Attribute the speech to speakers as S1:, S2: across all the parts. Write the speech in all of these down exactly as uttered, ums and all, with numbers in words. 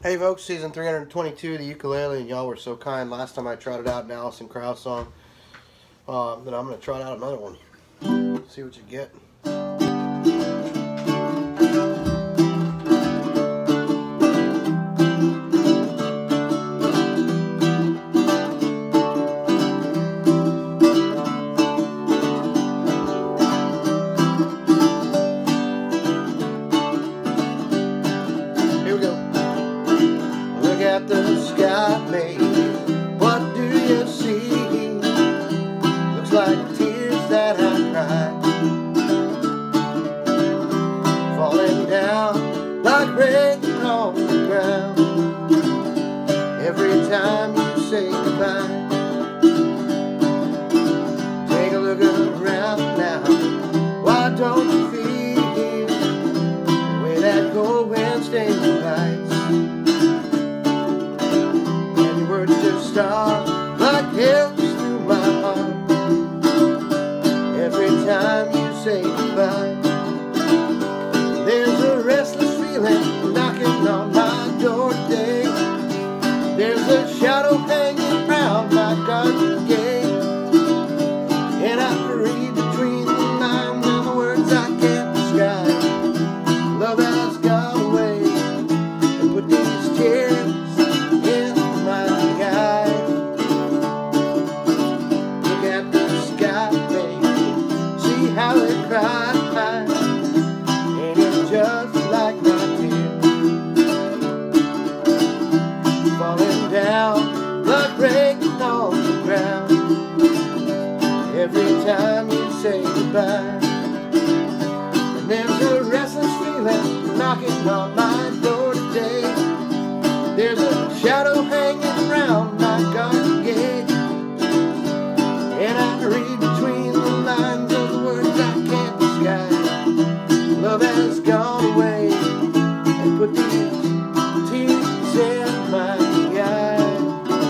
S1: Hey folks, season three hundred twenty-two of the ukulele, and y'all were so kind last time I trotted out an Alison Krauss song uh, that I'm going to trot out another one. See what you get. Look at the sky, baby, what do you see? Looks like tears that I cried, falling down like rain on the ground. Every time you say goodbye, take a look around now. Why don't you feel the way that cold wind stains your lights? Like hills through my heart. Every time you say goodbye, there's a restless feeling knocking on my door today. There's a shadow hanging round my garden gate, and I read between the lines and the words I can't describe. Love has gone away and put these tears in my eyes. How they cry, ain't it just like my tears falling down like rain on the ground? Every time you say goodbye, and there's a restless feeling knocking on my door today. There's a shadow hanging around my garden gate, and I read between the lines of the words I can't disguise. Love has gone away and put these tears in my eyes.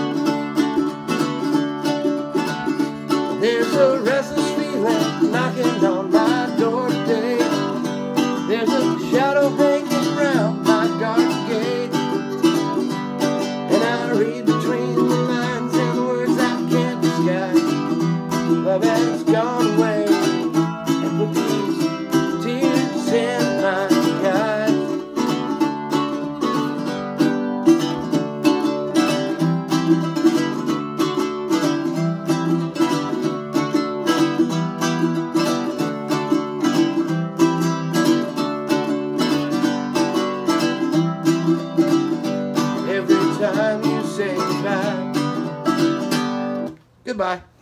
S1: There's a restless feeling knocking on my door today. There's a shadow hanging around my garden gate, and I read between the lines and the words I can't disguise. Love has gone away and put these tears in my eyes. Every time you say goodbye, goodbye.